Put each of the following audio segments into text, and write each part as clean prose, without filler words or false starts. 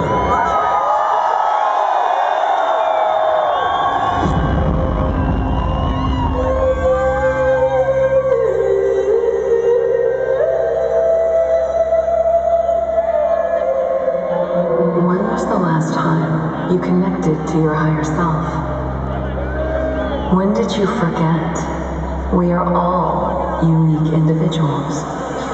transmission. When was the last time you connected to your higher self? When did you forget we are all unique individuals?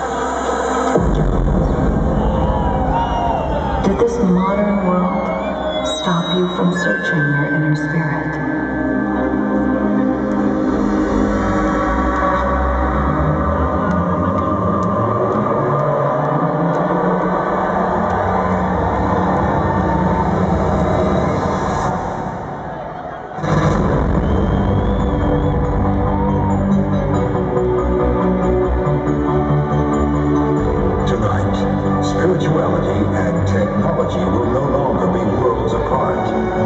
Did this modern world stop you from searching your inner spirit? Spirituality and technology will no longer be worlds apart.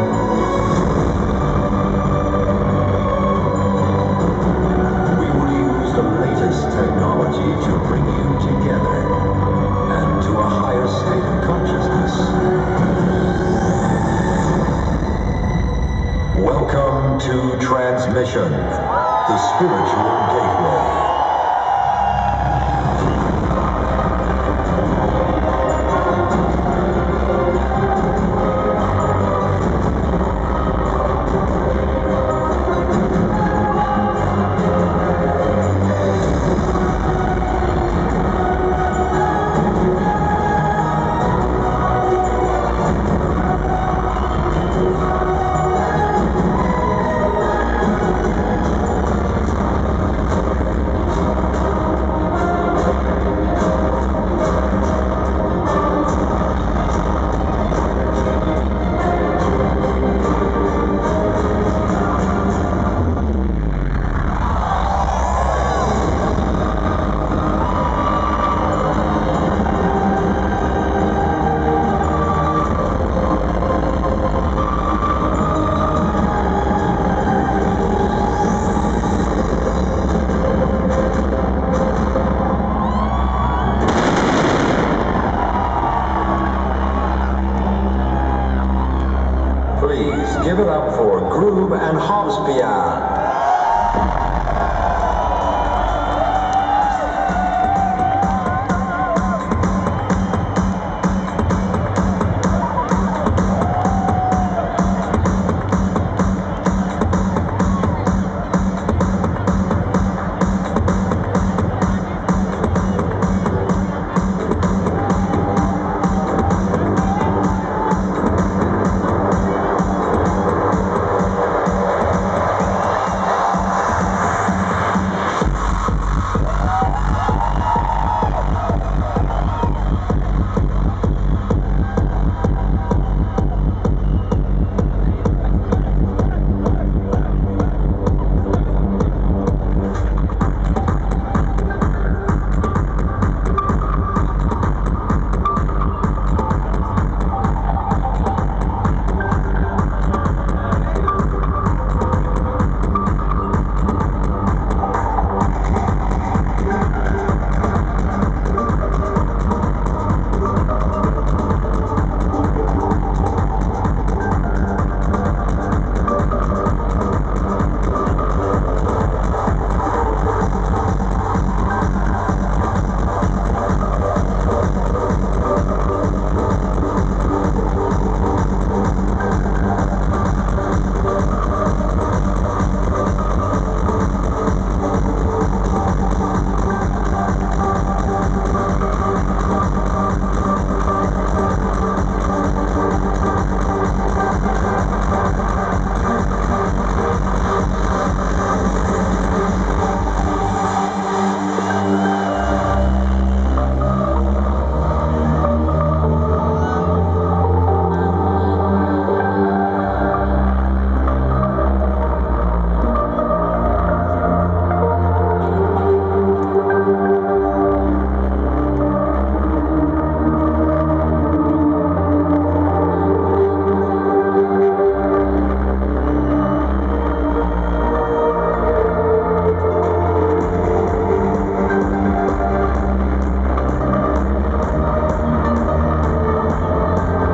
We will use the latest technology to bring you together and to a higher state of consciousness. Welcome to Transmission, the spiritual gateway. Please give it up for Groove and Hobbs Pian.